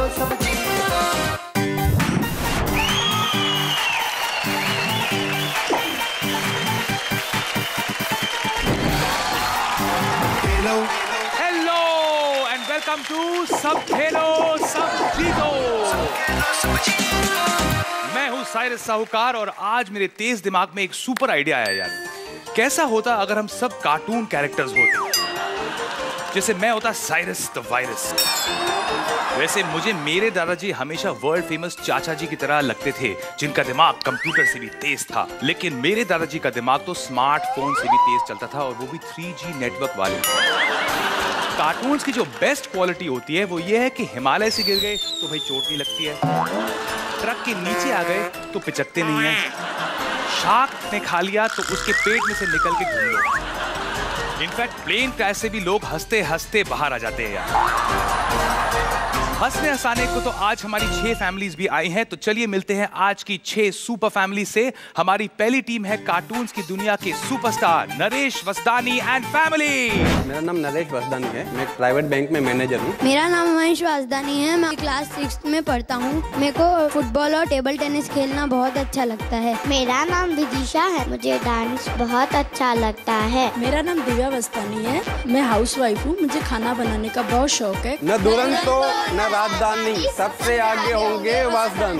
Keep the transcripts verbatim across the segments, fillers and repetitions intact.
सब जीतो। Hello and welcome to सब खेलो सब जीतो। मैं हूँ साइरस साहूकार और आज मेरे तेज दिमाग में एक सुपर आइडिया आया यार। कैसा होता अगर हम सब कार्टून कैरेक्टर्स होते, जैसे मैं होता साइरस द वायरस। वैसे मुझे मेरे दादाजी हमेशा वर्ल्ड फेमस चाचा जी की तरह लगते थे, जिनका दिमाग कंप्यूटर से भी तेज था। लेकिन मेरे दादाजी का दिमाग तो स्मार्टफोन से भी तेज चलता था, और वो भी थ्री जी नेटवर्क वाले। कार्टून्स की जो बेस्ट क्वालिटी होती है वो ये है कि हिमालय से गिर गए तो भाई चोट नहीं लगती है, ट्रक के नीचे आ गए तो पिचकते नहीं है, शार्क ने खा लिया तो उसके पेट में से निकल के घूम लो। इनफैक्ट प्लेन क्रैश से भी लोग हंसते हंसते बाहर आ जाते हैं यार। हंसने हंसाने को तो आज हमारी छह फैमिलीज भी आई हैं, तो चलिए मिलते हैं आज की छह सुपर फैमिली से। हमारी पहली टीम है कार्टून्स की दुनिया के superstar Naresh Vasdani and family. मेरा नाम नरेश वसदानी है, मैं एक प्राइवेट बैंक में मैनेजर हूँ। मेरा नाम महेश वसदानी है, मैं क्लास सिक्स में पढ़ता हूँ। मेरे को फुटबॉल और टेबल टेनिस खेलना बहुत अच्छा लगता है। मेरा नाम विदिशा है, मुझे डांस बहुत अच्छा लगता है। मेरा नाम दिव्या वसदानी है, मैं हाउस वाइफ हूँ, मुझे खाना बनाने का बहुत शौक है। न दुरंतो न राजधानी, सबसे आगे होंगे वसदानी।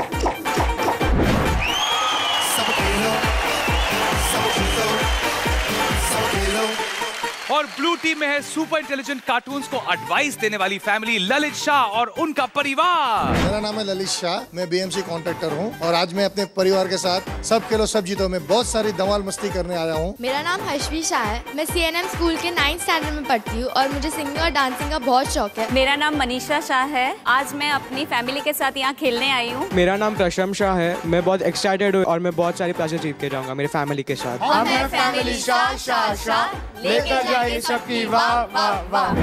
और ब्लू टीम में है सुपर इंटेलिजेंट कार्टून्स को एडवाइस देने वाली फैमिली ललित शाह और उनका परिवार। मेरा नाम है ललित शाह, मैं बीएमसी कॉन्ट्रैक्टर हूँ और आज मैं अपने परिवार के साथ सब खेलो सब जीतो में बहुत सारी धमाल मस्ती करने आया हूँ। मेरा नाम हर्षवी शाह है, मैं सीएनएम स्कूल के नाइन्थ स्टैंडर्ड में पढ़ती हूँ और मुझे सिंगिंग और डांसिंग का बहुत शौक है। मेरा नाम मनीषा शाह है, आज मैं अपनी फैमिली के साथ यहाँ खेलने आई हूँ। मेरा नाम प्रशम शाह है, मैं बहुत एक्साइटेड हूँ और मैं बहुत सारी प्राइजेस जीत के जाऊंगा मेरी फैमिली के साथ। हम हैं फैमिली शाह शाह शाह, लेकर जाए सबकी वाह वाह वाह।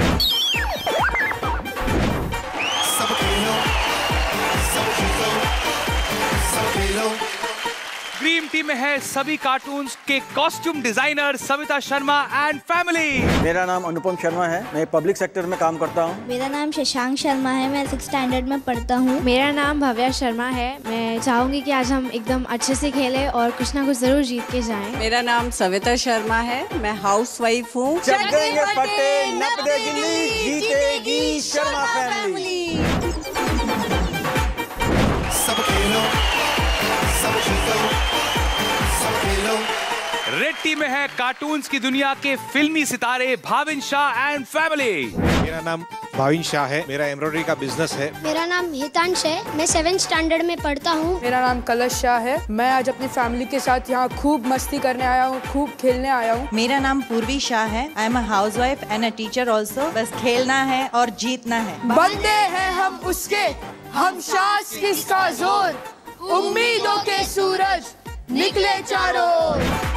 सब खेलो सब जीतो, सब खेलो। ड्रीम टीम में है सभी कार्टून्स के costume designer Savita Sharma and family. मेरा नाम अनुपम शर्मा है, मैं पब्लिक सेक्टर में काम करता हूँ। मेरा नाम शशांक शर्मा है, मैं सिक्स स्टैंडर्ड में पढ़ता हूँ। मेरा नाम भव्या शर्मा है, मैं चाहूंगी कि आज हम एकदम अच्छे से खेलें और कुछ ना कुछ जरूर जीत के जाएं। मेरा नाम सविता शर्मा है, मैं हाउस वाइफ हूँ। जब देंगे फटे नप दे गिल्ली, जीतेगी शर्मा फैमिली। सब खेलो सब जीतो, सब खेलो। रेड टीम में है कार्टून्स की दुनिया के फिल्मी सितारे भाविन शाह एंड फैमिली। मेरा नाम भाविन शाह है, मेरा एम्ब्रॉयडरी का बिजनेस है। मेरा नाम हितांश है, मैं सेवेंथ स्टैंडर्ड में पढ़ता हूँ। मेरा नाम कलश शाह है, मैं आज अपनी फैमिली के साथ यहाँ खूब मस्ती करने आया हूँ, खूब खेलने आया हूँ। मेरा नाम पूर्वी शाह है, I am a housewife and a teacher also. बस खेलना है और जीतना है। बंदे हैं हम उसके, हम शास किसका जोर, उम्मीदों के सूरज निकले चारों।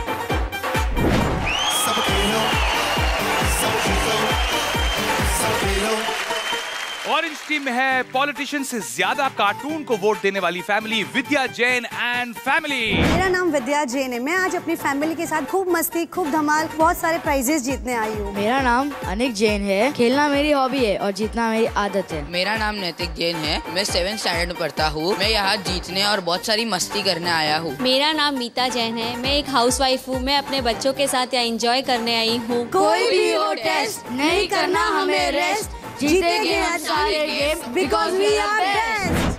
सब खेलो सब जीतो, सब खेलो। ऑरेंज टीम में है पॉलिटिशियन से ज्यादा कार्टून को वोट देने वाली family Vidya Jain and family. मेरा नाम विद्या जैन है, मैं आज अपनी फैमिली के साथ खूब मस्ती खूब धमाल बहुत सारे प्राइजेस जीतने आई हूँ। मेरा नाम अनिक जैन है, खेलना मेरी हॉबी है और जीतना मेरी आदत है। मेरा नाम नैतिक जैन है, मैं सेवेंथ स्टैंडर्ड में पढ़ता हूँ, मैं यहाँ जीतने और बहुत सारी मस्ती करने आया हूँ। मेरा नाम मीता जैन है, मैं एक हाउस वाइफ हूँ, मैं अपने बच्चों के साथ यहाँ एंजॉय करने आई हूँ। कोई भी हो टेस्ट नहीं करना हमें रेस्ट, जीतेंगे हम सारे game because we are best.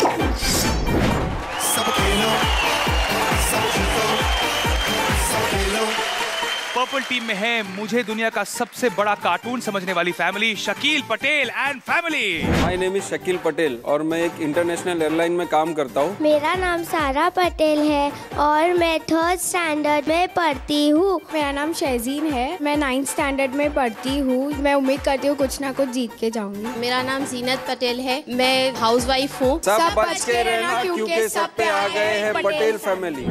सब खेलो सब जीतो, सब खेलो। पर्पल टीम में है मुझे दुनिया का सबसे बड़ा कार्टून समझने वाली family Shakeel Patel and family. My name is Shakeel Patel और मैं एक इंटरनेशनल एयरलाइन में काम करता हूँ। मेरा नाम सारा पटेल है और मैं थर्ड स्टैंडर्ड में पढ़ती हूँ। मेरा नाम शहजीन है, मैं नाइन्थ स्टैंडर्ड में पढ़ती हूँ। मैं उम्मीद करती हूँ कुछ ना कुछ जीत के जाऊंगी। मेरा नाम जीनत पटेल है, मैं हाउस वाइफ हूँ। सब बच के रहना क्योंकि सब पे आ गए हैं पटेल फैमिली।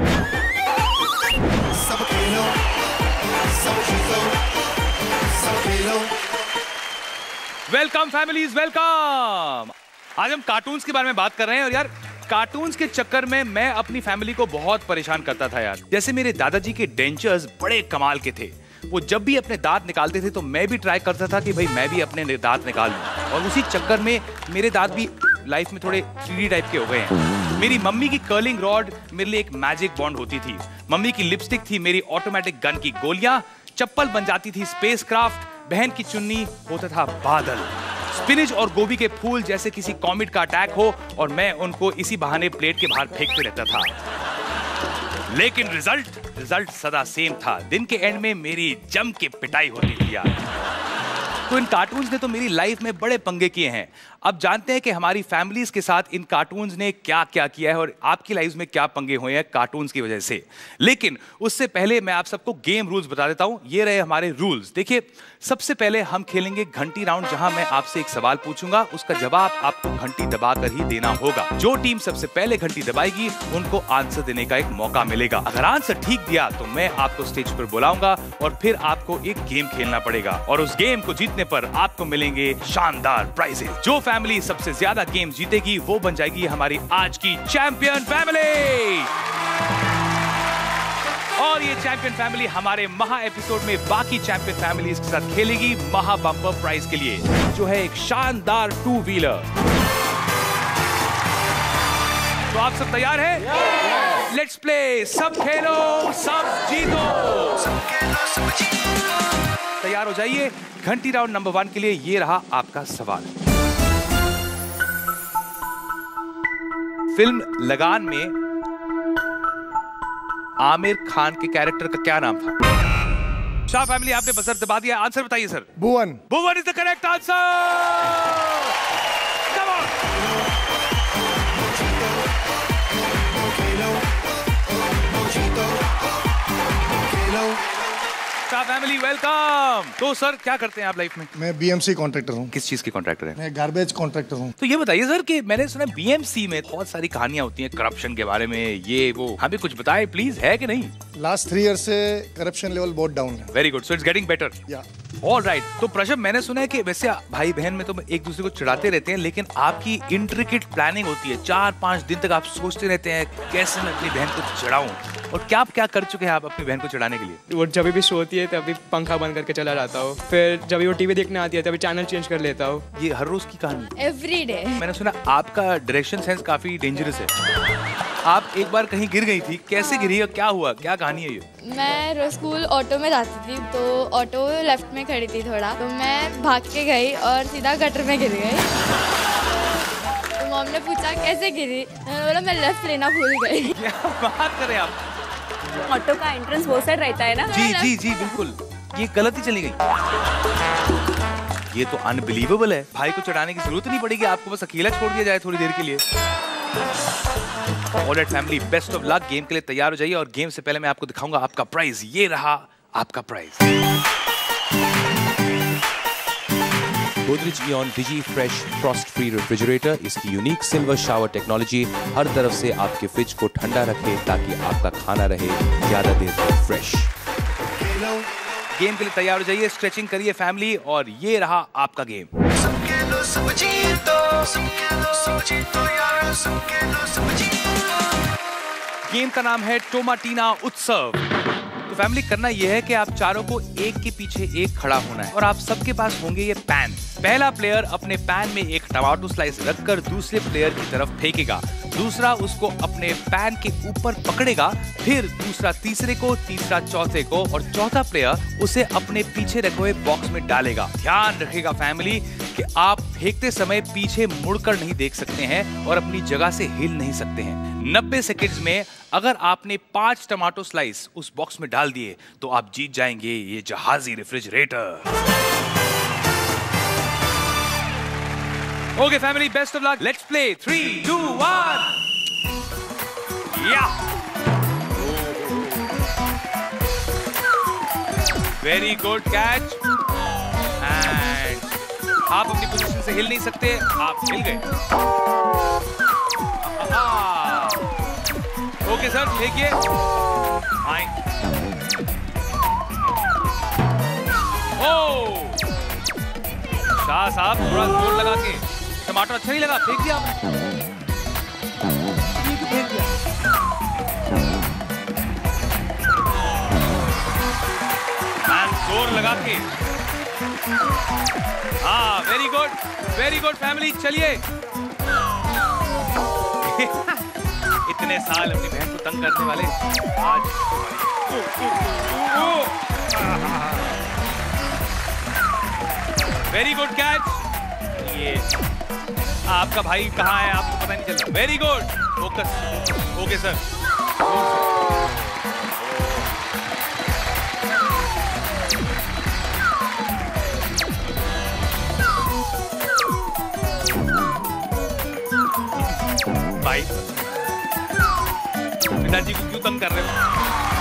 सब खेलो सब जीतो, सब खेलो। Welcome families welcome. आज हम कार्टून्स के बारे में बात कर रहे हैं और यार कार्टून्स के चक्कर में मैं अपनी फैमिली को बहुत परेशान करता था यार। जैसे मेरे दादाजी के डेंचर्स बड़े कमाल के थे, वो जब भी अपने दांत निकालते थे तो मैं भी ट्राई करता था कि भाई मैं भी अपने दांत निकाल लूं, और उसी चक्कर में मेरे दांत भी लाइफ में थोड़े थ्री डी टाइप के हो गए हैं। मेरी मम्मी की कर्लिंग रॉड मेरे लिए एक मैजिक बॉन्ड होती थी, मम्मी की लिपस्टिक थी मेरी ऑटोमेटिक गन की गोलियां, चप्पल बन जाती थी स्पेसक्राफ्ट, बहन की चुन्नी होता था बादल, स्पिनिच और गोभी के फूल जैसे किसी कॉमेट का अटैक हो और मैं उनको इसी बहाने प्लेट के बाहर फेंकते रहता था। लेकिन रिजल्ट रिजल्ट सदा सेम था, दिन के एंड में मेरी जम के पिटाई होती थी यार। तो इन कार्टून्स ने तो मेरी लाइफ में बड़े पंगे किए हैं। अब जानते हैं कि हमारी फैमिलीज के साथ इन कार्टून्स ने क्या क्या किया है और आपकी लाइफ में क्या पंगे हुए हैं कार्टून्स की वजह से। लेकिन उससे पहले मैं आप सबको गेम रूल्स बता देता हूं। ये रहे हमारे रूल्स। देखिए, सबसे पहले हम खेलेंगे घंटी राउंड, जहां मैं आपसे एक सवाल पूछूंगा, उसका जवाब आपको घंटी दबाकर ही देना होगा। जो टीम सबसे पहले घंटी दबाएगी उनको आंसर देने का एक मौका मिलेगा। अगर आंसर ठीक दिया तो मैं आपको स्टेज पर बुलाऊंगा और फिर आपको एक गेम खेलना पड़ेगा, और उस गेम को जीतने पर आपको मिलेंगे शानदार प्राइजेस। जो फैमिली सबसे ज्यादा गेम जीतेगी वो बन जाएगी हमारी आज की चैंपियन फैमिली। और ये चैंपियन फैमिली हमारे महा एपिसोड में बाकी चैंपियन फैमिलीज के साथ खेलेगी महा बम्पर प्राइज के लिए, जो है एक शानदार टू व्हीलर। तो आप सब तैयार हैं? Let's play. सब खेलो सब जीतो। तैयार हो जाइए। घंटी राउंड नंबर वन के लिए ये रहा आपका सवाल। फिल्म लगान में आमिर खान के कैरेक्टर का क्या नाम था? शाह फैमिली, आपने बजर दबा दिया, आंसर बताइए sir. Bhuvan. Bhuvan is the correct answer. Come on. Shah family welcome. तो सर क्या करते हैं आप लाइफ में? मैं बीएमसी कॉन्ट्रैक्टर हूँ। किस चीज के कॉन्ट्रैक्टर हैं? मैं गार्बेज कॉन्ट्रैक्टर हूँ। तो ये बताइए सर कि मैंने सुना बीएमसी में बहुत सारी कहानियां होती हैं करप्शन के बारे में, ये वो, हमें कुछ बताएं प्लीज, है कि नहीं? लास्ट थ्री ईयर से करप्शन लेवल बहुत डाउन है। Very good, so it's getting better. Yeah all right. तो प्रशभ, मैंने सुना है कि वैसे भाई बहन में तो एक दूसरे को चिढ़ाते रहते हैं, लेकिन आपकी इंट्रिकेट प्लानिंग होती है। चार पांच दिन तक आप सोचते रहते हैं कैसे मैं अपनी बहन को चिढ़ाऊं, और क्या क्या कर चुके हैं आप अपनी बहन को चिढ़ाने के लिए? वो जब भी सोती है तभी पंखा बंद करके चला जाता हूँ, फिर जब वो टीवी देखने आती है तभी चैनल चेंज कर लेता हूँ। ये हर रोज की कहानी? Every day. मैंने सुना आपका डायरेक्शन सेंस काफी डेंजरस है। आप एक बार कहीं गिर गई थी, कैसे गिरी और क्या हुआ, क्या कहानी है ये? मैं रोज स्कूल ऑटो में जाती थी, तो ऑटो लेफ्ट में खड़ी थी थोड़ा, तो मैं भाग के गई और सीधा गटर में गिर गई। तो मॉम ने पूछा कैसे गिरी, मैंने बोला मैं लेफ्ट लेना भूल गई। क्या बात करें आप? ऑटो का एंट्रेंस वो साइड रहता है ना? जी जी जी बिल्कुल, ये गलत ही चली गई। ये तो अनबिलीवेबल है। भाई को चढ़ाने की जरूरत नहीं पड़ेगी, आपको बस अकेला छोड़ दिया जाए थोड़ी देर के लिए। All right family, best of luck. Game के लिए तैयार हो जाइए, और गेम से पहले मैं आपको दिखाऊंगा आपका प्राइज। ये रहा आपका prize. Godrej Eon Digi fresh frost free refrigerator. इसकी यूनिक सिल्वर शावर टेक्नोलॉजी हर तरफ से आपके फ्रिज को ठंडा रखे ताकि आपका खाना रहे ज्यादा देर तक फ्रेश। गेम के लिए तैयार हो जाइए, स्ट्रेचिंग करिए फैमिली, और ये रहा आपका गेम। गेम का नाम है टोमाटीना उत्सव। तो फैमिली, करना यह है कि आप चारों को एक के पीछे एक खड़ा होना है, और आप सबके पास होंगे ये पैन। पहला प्लेयर अपने पैन में एक टमाटो स्लाइस रखकर दूसरे प्लेयर की तरफ फेंकेगा, दूसरा उसको अपने पैन के ऊपर पकड़ेगा, फिर दूसरा तीसरे को, तीसरा चौथे को, और चौथा प्लेयर उसे अपने पीछे रखे हुए बॉक्स में डालेगा। ध्यान रखिएगा फैमिली कि आप फेंकते समय पीछे मुड़कर नहीं देख सकते हैं और अपनी जगह से हिल नहीं सकते हैं। नब्बे सेकंड्स में अगर आपने पांच टमाटो स्लाइस उस बॉक्स में डाल दिए तो आप जीत जाएंगे ये जहाजी refrigerator. Okay family, best of luck. Let's play. Three two one. Yeah very good catch. And आप अपनी पोजीशन से हिल नहीं सकते, आप हिल गए। ओके सर, देखिए ओ शाह साहब, थोड़ा जोर लगा के। टमाटर अच्छा नहीं लगा, फेंक दिया आपने। फेंक दिया। जोर लगा के। हाँ, very good, very good family. चलिए इतने साल अपनी बहन को तंग करने वाले आज वेरी गुड कैच। ये आपका भाई कहाँ है आपको पता नहीं चल रहा। Very good, focus. Okay sir. भाई पिताजी को क्यों तंग कर रहे हो?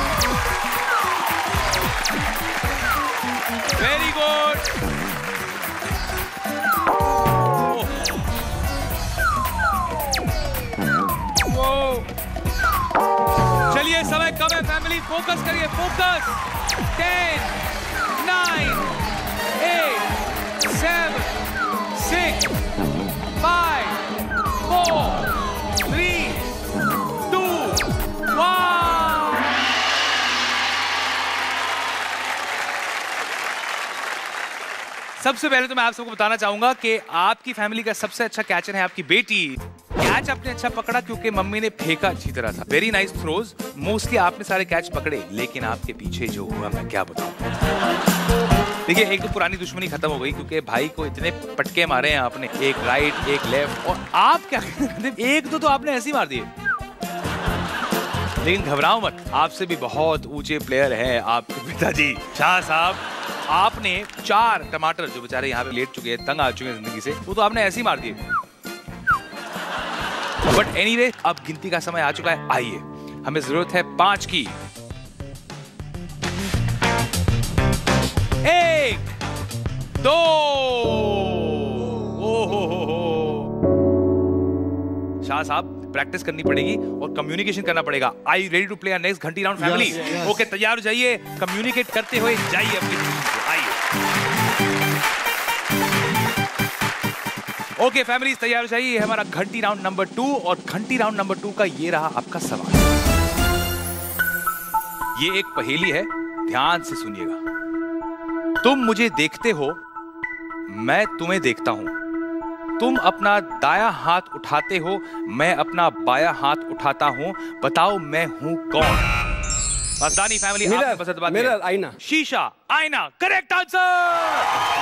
Very good. चलिए समय कम है फैमिली, फोकस करिए, focus. Ten, nine, eight, seven, six, five, four, three, two, one. सबसे पहले तो मैं आप सबको बताना चाहूंगा कि आपकी फैमिली का सबसे अच्छा कैचर है आपकी बेटी। कैच आपने अच्छा पकड़ा क्योंकि मम्मी ने फेंका अच्छी तरह था। Very nice throws. मोस्टली आपने सारे कैच पकड़े, लेकिन आपके पीछे जो हुआ मैं क्या बताऊं। देखिए, एक तो पुरानी दुश्मनी खत्म हो गई क्योंकि भाई को इतने पटके मारे हैं आपने, एक राइट एक लेफ्ट, और आप क्या एक दो तो आपने ऐसे ही मार दिए। लेकिन घबराओ मत, आपसे भी बहुत ऊंचे प्लेयर हैं आपके पिताजी शाह साहब। आपने चार टमाटर जो बेचारे यहाँ पे लेट चुके हैं, तंग आ चुके हैं जिंदगी से, वो तो आपने ऐसे ही मार दिए। बट एनीवे, अब गिनती का समय आ चुका है। आइए, हमें जरूरत है पांच की। एक, दो, ओ हो हो हो। शाह साहब, प्रैक्टिस करनी पड़ेगी और कम्युनिकेशन करना पड़ेगा। I you ready to play our next घंटी राउंड फैमिली? ओके, तैयार हो जाइए, कम्युनिकेट करते हुए जाइए अपनी टीम से। आइए। ओके फैमिली, तैयार हो जाइए, हमारा घंटी राउंड नंबर टू, और घंटी राउंड नंबर टू का ये रहा आपका सवाल। ये एक पहेली है, ध्यान से सुनिएगा। तुम मुझे देखते हो, मैं तुम्हें देखता हूं। तुम अपना दाया हाथ उठाते हो, मैं अपना बाया हाथ उठाता हूं। बताओ मैं हूं कौन? मस्तानी फैमिली, आपने पसंद बात मिरर, आईना। शीशा, आईना, करेक्ट आंसर।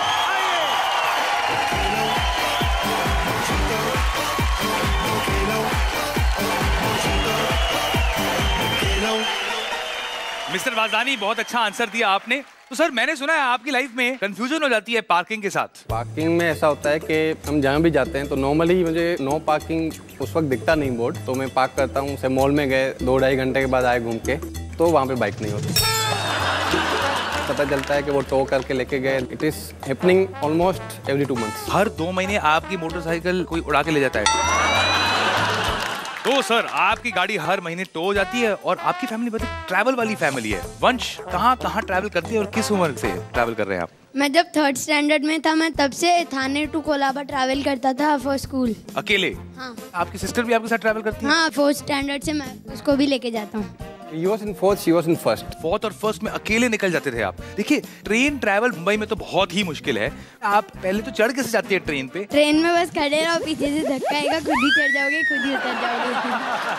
मिस्टर वाजदानी, बहुत अच्छा आंसर दिया आपने। तो सर, मैंने सुना है आपकी लाइफ में कंफ्यूजन हो जाती है पार्किंग के साथ। पार्किंग में ऐसा होता है कि हम जहाँ भी जाते हैं तो नॉर्मली मुझे नो पार्किंग उस वक्त दिखता नहीं बोर्ड, तो मैं पार्क करता हूँ। से मॉल में गए, दो ढाई घंटे के बाद आए घूम के, तो वहाँ पे बाइक नहीं होती। पता चलता है कि वो टो करके लेके गए। It is happening almost every two months. हर दो महीने आपकी मोटरसाइकिल कोई उड़ा के ले जाता है। तो सर, आपकी गाड़ी हर महीने टो हो जाती है, और आपकी फैमिली बहुत ट्रैवल वाली फैमिली है। वंश, कहाँ कहाँ ट्रैवल करती है और किस उम्र से ट्रैवल कर रहे हैं आप? मैं जब थर्ड स्टैंडर्ड में था, मैं तब से थाने टू कोलाबा ट्रैवल करता था फॉर स्कूल। अकेले? हाँ। आपकी सिस्टर भी आपके साथ ट्रैवल करती है? हाँ, फोर्थ स्टैंडर्ड से मैं उसको भी लेके जाता हूँ। He was in fourth, she was in first. Fourth और फर्स्ट में अकेले निकल जाते थे आप। देखिए, ट्रेन ट्रैवल मुंबई में तो बहुत ही मुश्किल है। आप पहले तो चढ़ कैसे जाती है ट्रेन पे? ट्रेन में बस खड़े रहो, पीछे से धक्का आएगा, खुद ही चढ़ जाओगे, खुद ही उतर जाओगे।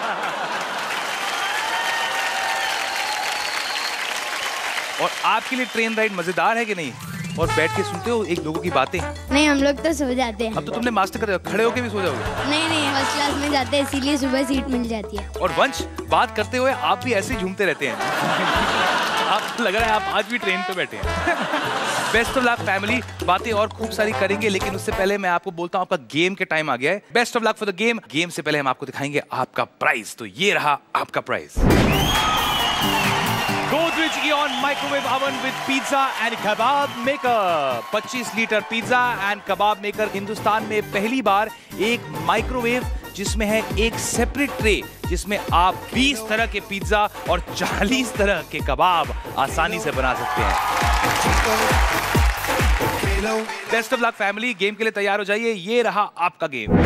और आपके लिए ट्रेन राइड मजेदार है कि नहीं? और बैठ के सुनते हो एक लोगों की बातें? नहीं, हम लोग तो सो जाते हैं। अब तो तुमने मास्टर कर दिया, खड़े होके भी सो जाओगे? नहीं नहीं, फर्स्ट क्लास में जाते हैं, इसीलिए सुबह सीट मिल जाती है। और वंश, बात करते हुए आप भी ऐसे ही झूमते रहते हैं। आप लग रहा है आप आज भी ट्रेन पे बैठे हैं। बेस्ट ऑफ लक फैमिली, बातें और खूब सारी करेंगे, लेकिन उससे पहले मैं आपको बोलता हूँ आपका गेम के टाइम आ गया है। Best of luck for the game. Game से पहले हम आपको दिखाएंगे आपका प्राइस। तो ये रहा आपका price. Godrej Eon Microwave Oven with Pizza and Kebab Maker। पच्चीस litre pizza and kebab maker Hindustan में पहली बार एक माइक्रोवेव जिसमें है एक सेपरेट ट्रे जिसमें आप बीस तरह के पिज्जा और चालीस तरह के कबाब आसानी से बना सकते हैं। Best of luck family, game के लिए तैयार हो जाइए। ये रहा आपका गेम।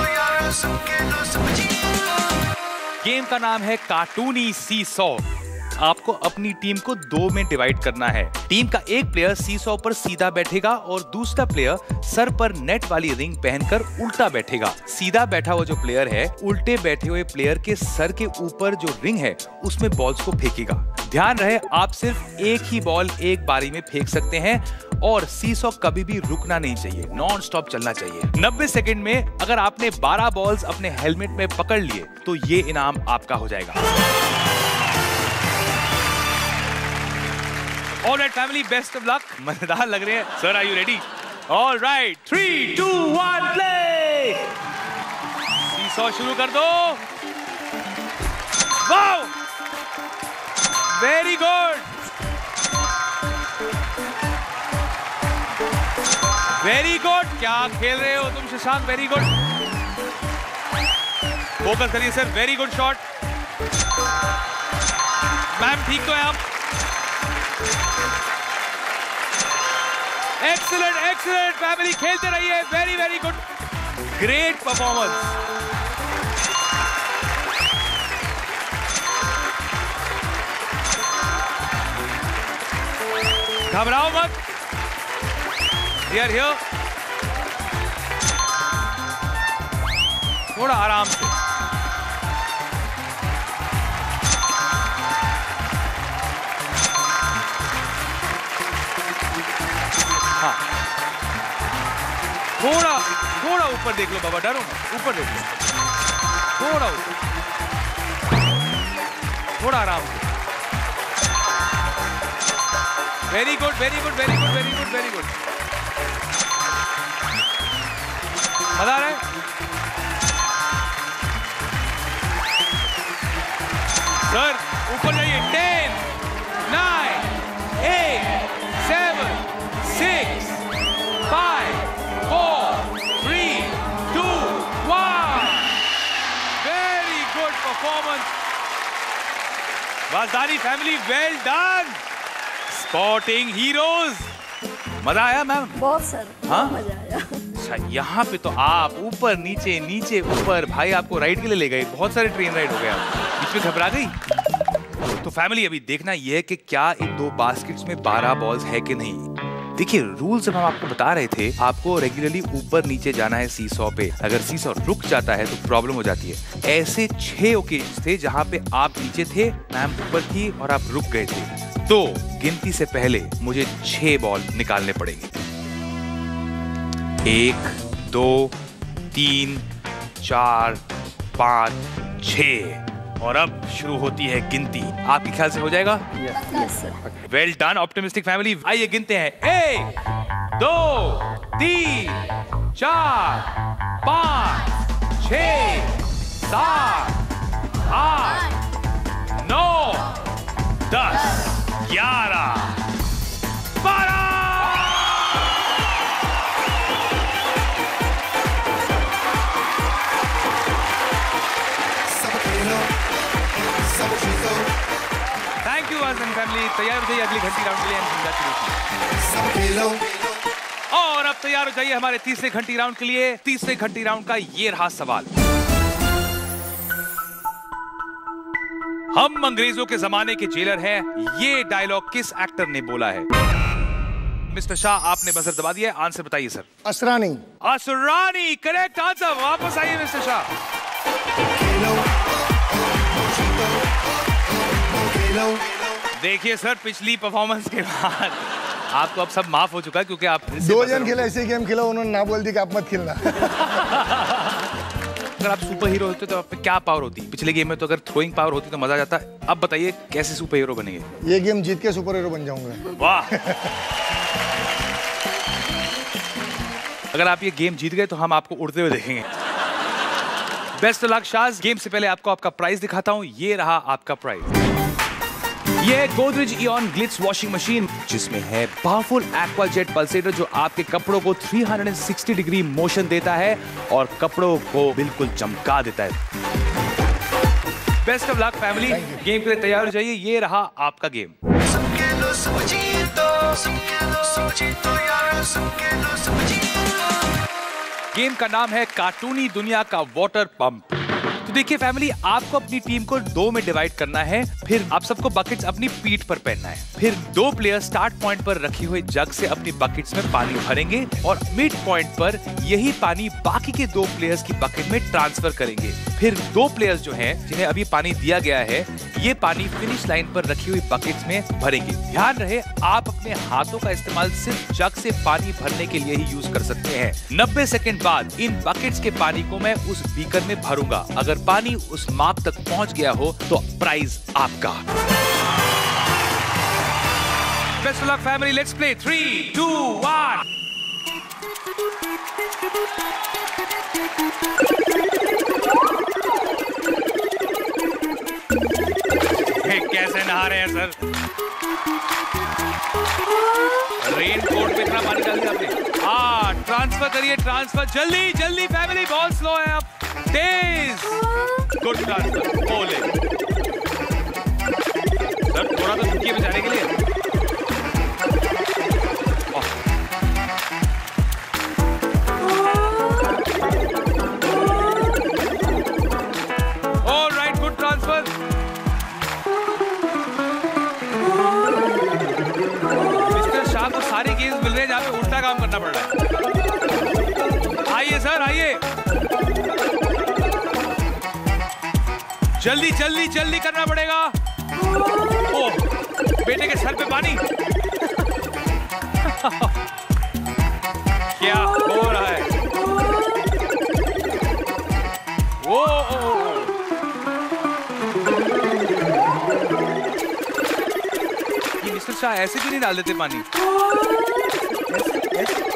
गेम का नाम है कार्टूनी सी सॉ। आपको अपनी टीम को दो में डिवाइड करना है। टीम का एक प्लेयर सीसॉ पर सीधा बैठेगा और दूसरा प्लेयर सर पर नेट वाली रिंग पहनकर उल्टा बैठेगा। सीधा बैठा हुआ जो प्लेयर है उल्टे बैठे हुए प्लेयर के सर के ऊपर जो रिंग है उसमें बॉल्स को फेंकेगा। ध्यान रहे आप सिर्फ एक ही बॉल एक बारी में फेंक सकते हैं और सीसॉ कभी भी रुकना नहीं चाहिए, नॉन स्टॉप चलना चाहिए। नब्बे सेकंड में अगर आपने बारह बॉल्स अपने हेलमेट में पकड़ लिए तो ये इनाम आपका हो जाएगा। Alright family, best of luck. मजेदार लग रहे हैं sir, are you ready? Alright, three two one play. Seesaw शुरू कर दो। Wow, very good, very good. क्या खेल रहे हो तुम शशांक, वेरी गुड। फोकस करिए sir, very good shot. Ma'am ठीक तो है आप? एक्सीलेंट एक्सीलेंट फैमिली, खेलते रहिए, very very good, great performance. घबराओ मत, we are here। थोड़ा आराम से। हाँ, थोड़ा थोड़ा ऊपर देख लो बाबा, डरो मत, ऊपर देख लो, थोड़ा ऊपर, थोड़ा आराम से। Very good very good very good very good very good. मजा आ रहा है? सर ऊपर जाइए। Ten, nine, eight, seven, six, five, four, three, two, one. Very good performance. Vajdani family, well done. Spotting heroes. मजा आया मैम? बहुत सर, हाँ मजा आया। अच्छा, यहाँ पे तो आप ऊपर नीचे नीचे ऊपर, भाई आपको राइड के लिए ले गए, बहुत सारे ट्रेन राइड हो गए, आप बीच में घबरा गई। तो फैमिली अभी देखना यह है कि क्या इन दो बास्केट्स में बारह बॉल्स है कि नहीं। देखिए रूल्स हम आपको बता रहे थे, आपको रेगुलरली ऊपर नीचे जाना है सीसॉ पे। अगर सीसॉ रुक जाता है तो प्रॉब्लम हो जाती है। ऐसे छह ओकेजन थे जहाँ पे आप नीचे थे, मैम ऊपर थी और आप रुक गए थे। तो गिनती से पहले मुझे छह बॉल निकालने पड़ेंगे। एक, दो, तीन, चार, पाँच, छह। और अब शुरू होती है गिनती। आपके ख्याल से हो जाएगा? Yes sir. Well done optimistic family. आइए गिनते हैं। एक, दो, तीन, चार, पाँच, छह, सात, आठ, नौ, दस, ग्यारह, बारह। थैंक यू वाजन फैमिली। तैयार हो जाइए अगली घंटी राउंड के लिए। और अब तैयार हो जाइए हमारे तीसरे घंटी राउंड के लिए। तीसरे घंटी राउंड का ये रहा सवाल। हम अंग्रेजों के जमाने के जेलर हैं। ये डायलॉग किस एक्टर ने बोला है? मिस्टर शाह आपने बजर दबा दिया, आंसर बताइए sir. Asrani. Asrani correct answer. वापस आइए मिस्टर शाह। देखिए सर, पिछली परफॉर्मेंस के बाद आपको अब सब माफ हो चुका है क्योंकि आप दो जन खेला, ऐसे गेम खेला, उन्होंने ना बोल दी कि आप मत खेलना। अगर आप सुपर हीरो होते तो आप पे क्या पावर होती? पिछले गेम में तो अगर थ्रोइंग पावर होती तो मजा आ जाता। अब बताइए कैसे सुपर हीरो बनेंगे? ये गेम जीत के सुपर हीरो बन जाऊंगा। वाह। अगर आप ये गेम जीत गए तो हम आपको उड़ते हुए देखेंगे। बेस्ट ऑफ लक शाज। गेम से पहले आपको आपका प्राइस दिखाता हूँ। ये रहा आपका प्राइस। ये है Godrej Eon glitz washing machine, जिसमें है पावरफुल एक्वा जेट पल्सेटर जो आपके कपड़ों को तीन सौ साठ डिग्री मोशन देता है और कपड़ों को बिल्कुल चमका देता है। Best of luck family. Game के लिए तैयार हो जाइए। ये रहा आपका गेम। गेम का नाम है कार्टूनी दुनिया का वाटर पंप। तो देखिए फैमिली, आपको अपनी टीम को दो में डिवाइड करना है, फिर आप सबको बकेट्स अपनी पीठ पर पहनना है। फिर दो प्लेयर स्टार्ट पॉइंट पर रखे हुए जग से अपनी बकेट्स में पानी भरेंगे और मिड पॉइंट पर यही पानी बाकी के दो प्लेयर्स की बकेट में ट्रांसफर करेंगे। फिर दो प्लेयर्स जो हैं, जिन्हें अभी पानी दिया गया है, ये पानी फिनिश लाइन पर रखी हुई बकेट्स में भरेंगे। ध्यान रहे, आप अपने हाथों का इस्तेमाल सिर्फ जग से पानी भरने के लिए ही यूज कर सकते हैं। नब्बे सेकंड बाद इन बकेट्स के पानी को मैं उस बीकर में भरूंगा। अगर पानी उस माप तक पहुंच गया हो तो प्राइज आपका। Best of luck family, let's play. Three two one. कैसे नहा रहे हैं सर? रेन कोट में इतना पानी डाल दिया आपने। हाँ, ट्रांसफर करिए, ट्रांसफर जल्दी जल्दी फैमिली, बहुत स्लो है आप। तेज, गुड ट्रांसफर। ओले सर, थोड़ा तो रुकिए बेचारे के लिए। Alright, good transfer. तो सारे गेम्स मिल रहे हैं जहाँ पे उल्टा काम करना पड़ रहा है। आइए सर, आइए, जल्दी जल्दी जल्दी करना पड़ेगा। ओह, बेटे के सर पे पानी। क्या हो रहा है? ओ, ओ, ओ, ओ। मिस्टर शाह ऐसे क्यों नहीं डाल देते पानी? ऐसे, ऐसे।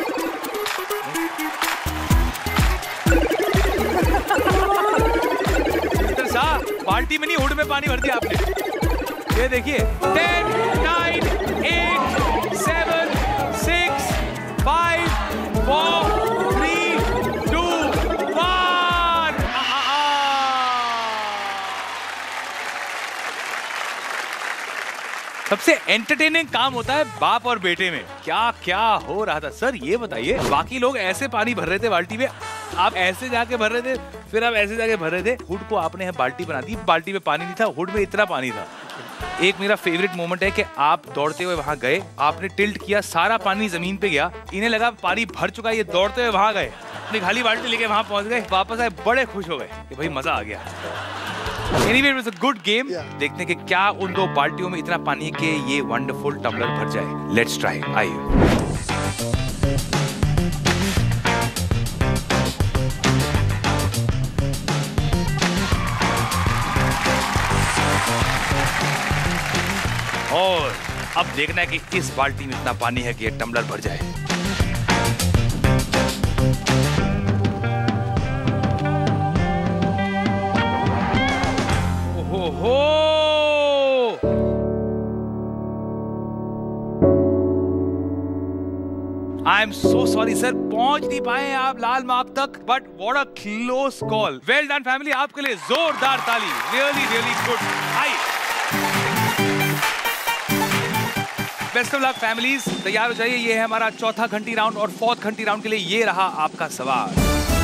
मिस्टर शाह, बाल्टी में नहीं हुड में पानी भर दिया आपने। ये देखिए, ten, nine, eight, seven, six, five, four, three, two, one. सबसे एंटरटेनिंग काम होता है बाप और बेटे में। क्या क्या हो रहा था सर, ये बताइए। बाकी लोग ऐसे पानी भर रहे थे बाल्टी में, आप ऐसे जाके भर रहे थे, फिर आप ऐसे जाके भर रहे थे। हुड को आपने बाल्टी बना दी, बाल्टी में पानी नहीं था, हुड में इतना पानी था। एक मेरा फेवरेट मोमेंट है कि आप दौड़ते हुए वहां गए, आपने टिल्ट किया, सारा पानी जमीन पे गया, इन्हें लगा पानी भर चुका है, ये दौड़ते हुए वहां गए, अपनी खाली बाल्टी लेके वहां पहुंच गए, वापस आए, बड़े खुश हो गए कि भाई मजा आ गया। Anyway, it was a good game. देखते हैं कि क्या उन दो बाल्टियों में इतना पानी है कि ये वंडरफुल टम्बलर भर जाए। Let's try. आइए। और अब देखना है कि इस बाल्टी में इतना पानी है कि ये टम्बलर भर जाए। ओहो! I am so sorry sir, पहुंच नहीं पाए आप लाल मार्क तक, but what a close call. Well done family, आपके लिए जोरदार ताली। Really really good. आई बेस्ट ऑफ लक फैमिलीज, तैयार हो जाइए। ये है हमारा चौथा घंटी राउंड और फोर्थ घंटी राउंड के लिए ये रहा आपका सवाल।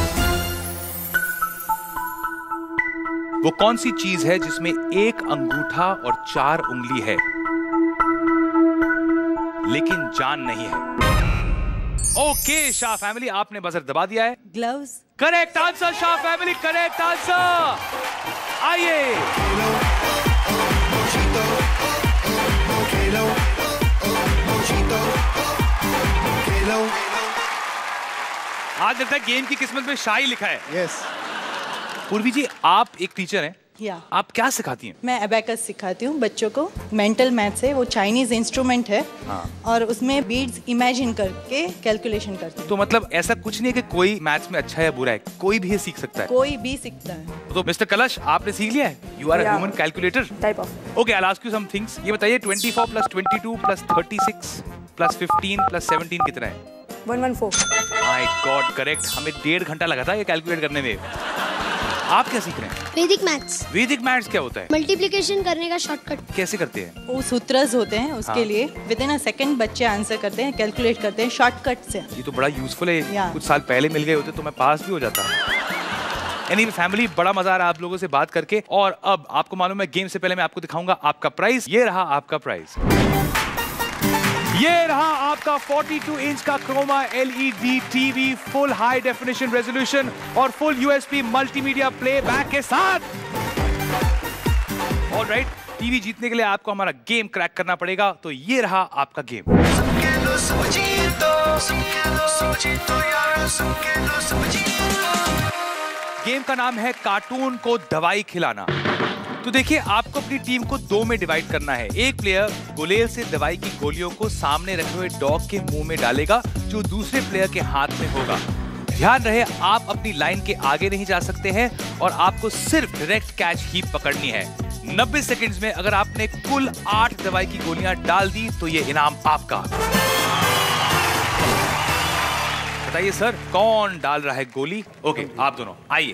वो कौन सी चीज है जिसमें एक अंगूठा और चार उंगली है लेकिन जान नहीं है? ओके शाह फैमिली, आपने बजर दबा दिया है। Gloves. Correct answer Shah family, correct answer. आइए आज लगता है गेम की किस्मत में शाही लिखा है। यस। पूर्वी जी, आप एक टीचर हैं, या आप क्या सिखाती हैं? मैं अबैकस सिखाती हूँ बच्चों को। मेंटल मैथ्स है, वो चाइनीज इंस्ट्रूमेंट है। हाँ। और उसमें बीड्स इमेजिन करके कैलकुलेशन करते हैं। तो मतलब ऐसा कुछ नहीं है कि कोई मैथ्स में अच्छा है या बुरा है, कोई भी सीख सकता है? कोई भी सीखता है। तो मिस्टर कलश, आपने सीख लिया है? You are a human calculator type of. Okay, I will ask you some things. ये बताइए twenty four plus twenty two plus thirty six plus fifteen plus seventeen कितना है? One one four. My god, correct. हमें डेढ़ घंटा लगा था ये कैलकुलेट करने में। आप क्या सीख रहे हैं? वैदिक मैथ्स। वैदिक मैथ्स क्या होता है? मल्टीप्लिकेशन करने का शॉर्टकट। कैसे करते हैं? वो सूत्रस होते हैं उसके हाँ। लिए विद इन अ सेकंड बच्चे आंसर करते हैं, कैलकुलेट करते हैं शॉर्टकट से। ये तो बड़ा यूजफुल है। या। कुछ साल पहले मिल गए होते तो मैं पास भी हो जाता। एनीवे फैमिली, बड़ा मजा आ रहा है आप लोगों से बात करके। और अब आपको मालूम है, गेम से पहले मैं आपको दिखाऊंगा आपका प्राइस। ये रहा आपका प्राइस, ये रहा आपका बयालीस इंच का Croma LED TV, full high definition resolution और फुल यूएसबी मल्टीमीडिया प्लेबैक के साथ। ऑलराइट, टीवी जीतने के लिए आपको हमारा गेम क्रैक करना पड़ेगा। तो ये रहा आपका गेम। गेम का नाम है कार्टून को दवाई खिलाना। तो देखिए, आपको अपनी टीम को दो में डिवाइड करना है। एक प्लेयर गुलेल से दवाई की गोलियों को सामने रखे हुए डॉग के मुंह में डालेगा, जो दूसरे प्लेयर के हाथ में होगा। ध्यान रहे, आप अपनी लाइन के आगे नहीं जा सकते हैं और आपको सिर्फ डायरेक्ट कैच ही पकड़नी है। नब्बे सेकंड्स में अगर आपने कुल आठ दवाई की गोलियां डाल दी तो ये इनाम आपका। बताइए सर, कौन डाल रहा है गोली? ओके, आप दोनों आइए।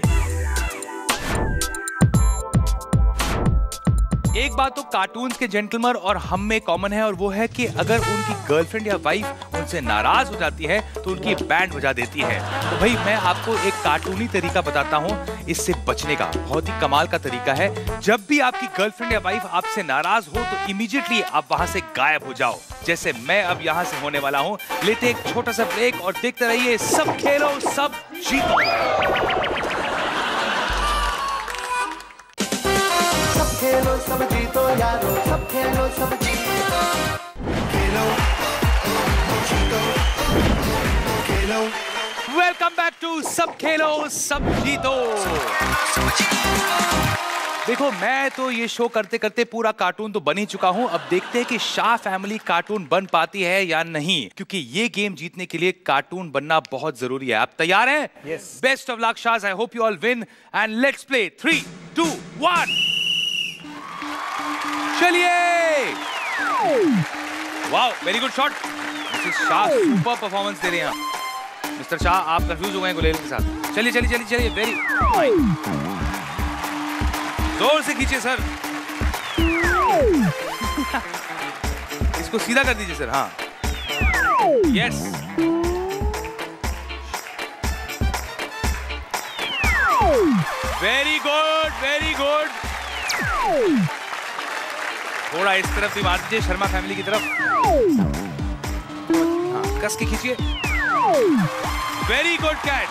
एक बात तो कार्टून्स के जेंटलमैन और हम में कॉमन है, और वो है कि अगर उनकी गर्लफ्रेंड या वाइफ उनसे नाराज हो जाती है तो उनकी बैंड बजा देती है। तो भाई मैं आपको एक कार्टूनी तरीका बताता हूँ इससे बचने का। बहुत ही कमाल का तरीका है। जब भी आपकी गर्लफ्रेंड या वाइफ आपसे नाराज हो तो इमीडिएटली आप वहां से गायब हो जाओ, जैसे मैं अब यहाँ से होने वाला हूँ। लेते एक छोटा सा ब्रेक और देखते रहिए सब खेलो सब जीतो। सब खेलो सब जीतो यारो, सब खेलो सब जीतो। खेलो जीतो, खेलो। वेलकम बैक टू सब खेलो सब जीतो। देखो, मैं तो ये शो करते करते पूरा कार्टून तो बन ही चुका हूँ। अब देखते हैं कि शाह फैमिली कार्टून बन पाती है या नहीं, क्योंकि ये गेम जीतने के लिए कार्टून बनना बहुत जरूरी है। आप तैयार हैं? Yes. Best of luck Shah, I hope you all win and let's play. Three two one, चलिए। Wow, very good shot. Mister Shah super performance दे रहे हैं। मिस्टर शाह, आप कंफ्यूज हो गए गुलेल के साथ। चलिए चलिए चलिए चलिए, वेरी जोर से खींचिए सर। इसको सीधा कर दीजिए सर। हाँ, yes. Very good, very good. थोड़ा इस तरफ भी मार दीजिए, शर्मा फैमिली की तरफ। हाँ, कस के खींचिए। Very good catch.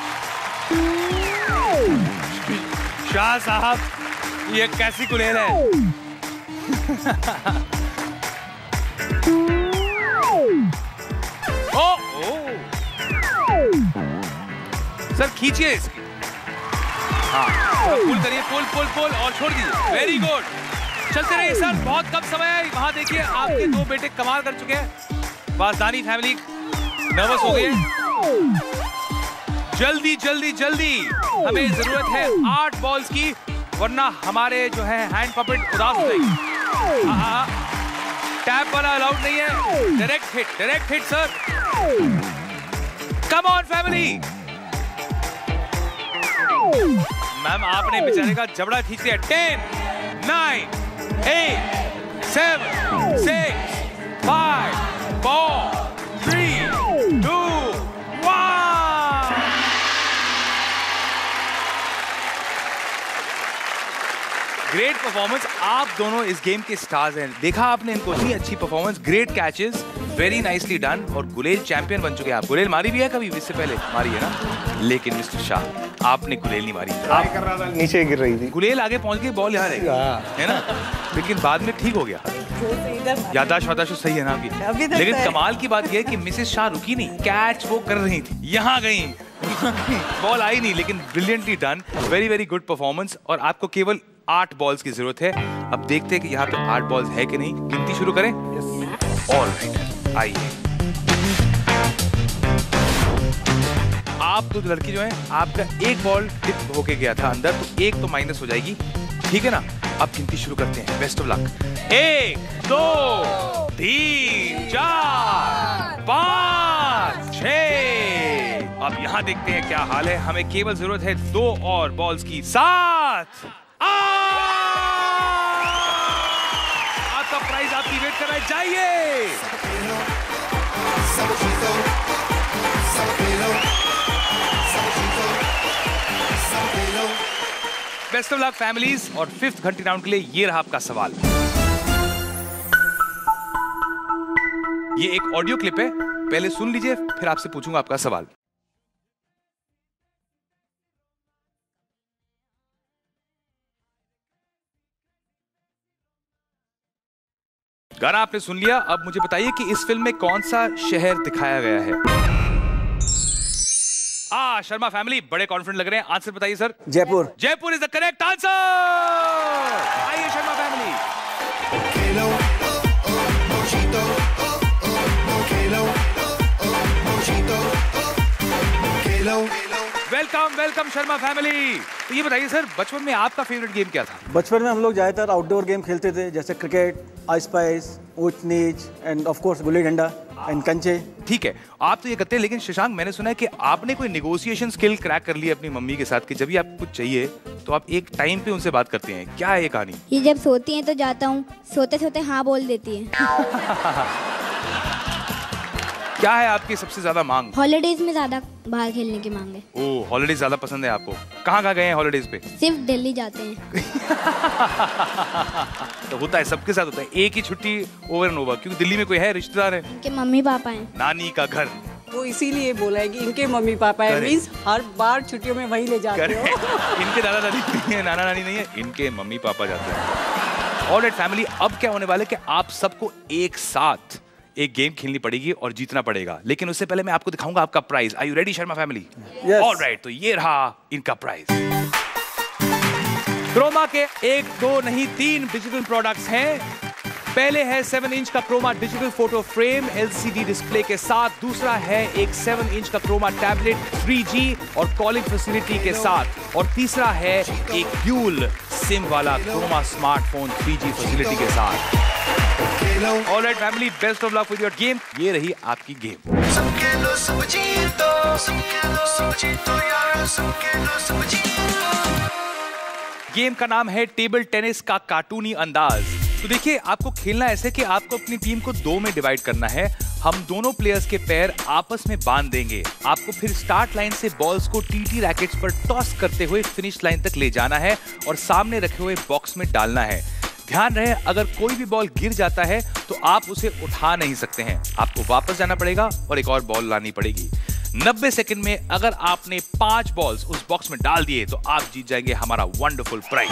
शाह साहब, ये कैसी गुलेल है? ओ, ओ। सर खींचिए इसकी। हाँ, पुल करिए, पुल पुल पुल और छोड़ दीजिए। वेरी गुड, चलते रहिए सर, बहुत कम समय है। वहां देखिए, आपके दो बेटे कमाल कर चुके हैं। वाजदानी फैमिली नर्वस हो गई है। जल्दी जल्दी जल्दी, हमें जरूरत है आठ बॉल्स की, वरना हमारे जो है हैंड पपेट उदास हो जाएगी। टैप वाला अलाउड नहीं है। Direct hit, direct hit sir. Come on family. Ma'am, आपने बेचारे का जबड़ा खींच लिया। Ten, nine, eight, seven, six, five, four, three, two, one. Great performance. आप दोनों इस गेम के स्टार्स हैं। देखा आपने इनको, इतनी अच्छी performance, great catches, very nicely done. और गुलेल चैंपियन बन चुके हैं आप। गुलेल मारी भी है कभी इससे पहले? मारी है ना। लेकिन मिस्टर शाह, आपने गुलेल नहीं मारी। आप कर रहा था, नीचे गिर रही थी। गुलेल आगे पहुंच गई, बॉल यहाँ रही है ना, लेकिन बाद में ठीक हो गया। यादाश्त वादाश्त सही है ना आपकी। लेकिन कमाल की बात यह है कि मिसेस शाह रुकी नहीं, कैच वो कर रही थी, यहाँ गई, बॉल आई नहीं, लेकिन brilliantly done. Very very good performance. और आपको केवल आठ बॉल्स की जरूरत है। अब देखते हैं कि यहाँ पे आठ बॉल्स है कि नहीं। गिनती शुरू करें? ऑलराइट, आइए। आप दो लड़की जो है, आपका एक बॉल टिप होके गया था अंदर, तो एक तो माइनस हो जाएगी, ठीक है ना। अब गिनती शुरू करते हैं। Best of luck. एक, दो, तीन, चार, पाँच, छह। अब यहाँ देखते हैं क्या हाल है। हमें केवल जरूरत है दो और बॉल्स की। सात। आपका प्राइज आपकी वेट कर रहा है, जाइए। Best of luck families. और फिफ्थ घंटी राउंड के लिए ये रहा आपका सवाल। ये एक ऑडियो क्लिप है, पहले सुन लीजिए फिर आपसे पूछूंगा आपका सवाल। गाना आपने सुन लिया, अब मुझे बताइए कि इस फिल्म में कौन सा शहर दिखाया गया है। आ शर्मा फैमिली बड़े कॉन्फिडेंट लग रहे हैं, आंसर बताइए sir. Jaipur. Jaipur is the correct answer. आइए Sharma family. Welcome welcome Sharma family. तो ये बताइए सर, बचपन में आपका फेवरेट गेम क्या था? बचपन में हम लोग ज्यादातर आउटडोर गेम खेलते थे, जैसे क्रिकेट, आइस स्पाइस, ऊंच नीच and of course gulli danda and कंचे। ठीक है, आप तो ये करते हैं, लेकिन शशांक मैंने सुना है कि आपने कोई नेगोशिएशन स्किल क्रैक कर ली अपनी मम्मी के साथ कि जब भी आपको कुछ चाहिए तो आप एक टाइम पे उनसे बात करते हैं। क्या है ये कहानी? ये जब सोती हैं तो जाता हूँ, सोते सोते हाँ बोल देती है। क्या है आपकी सबसे ज्यादा मांग? हॉलीडेज में ज्यादा बाहर खेलने की मांग है। ओह, हॉलीडेज ज्यादा पसंद है आपको। कहाँ कहाँ गए हैं हॉलीडेज पे? सिर्फ दिल्ली जाते हैं। तो होता है, सबके साथ होता है, एक ही छुट्टी ओवर एंड ओवर, क्योंकि दिल्ली में कोई है रिश्तेदार है? इनके मम्मी पापा हैं। नानी का घर। वो इसीलिए बोला है कि इनके मम्मी पापा है, मींस हर बार छुट्टियों में वही ले जाते हो। इनके दादा दादी नहीं है, नाना नानी नहीं है, इनके मम्मी पापा जाते हैं। ऑलराइट फैमिली, अब क्या होने वाला है कि आप सबको एक साथ एक गेम खेलनी पड़ेगी और जीतना पड़ेगा, लेकिन उससे पहले मैं आपको दिखाऊंगा आपका prize. Are you ready Sharma family? Yes. All right, तो ये रहा इनका प्राइज। क्रोमा के एक दो नहीं तीन डिजिटल प्रोडक्ट्स हैं। पहले है सेवन इंच का Croma digital photo frame LCD display के साथ, दूसरा है एक सेवन इंच का क्रोमा टैबलेट थ्री जी और कॉलिंग फैसिलिटी के साथ, और तीसरा है एक ड्यूल सिम वाला Croma smartphone three G facility के साथ। Alright family, best of luck with your game. ये रही आपकी गेम। गेम का नाम है टेबल टेनिस का कार्टूनी अंदाज। तो देखिए, आपको खेलना ऐसे कि आपको अपनी टीम को दो में डिवाइड करना है। हम दोनों प्लेयर्स के पैर आपस में बांध देंगे। आपको फिर स्टार्ट लाइन से बॉल्स को टीटी रैकेट्स पर टॉस करते हुए फिनिश लाइन तक ले जाना है और सामने रखे हुए बॉक्स में डालना है। ध्यान रहे, अगर कोई भी बॉल गिर जाता है तो आप उसे उठा नहीं सकते हैं, आपको वापस जाना पड़ेगा और एक और बॉल लानी पड़ेगी। नब्बे सेकंड में अगर आपने पांच बॉल्स उस बॉक्स में डाल दिए तो आप जीत जाएंगे हमारा wonderful prize.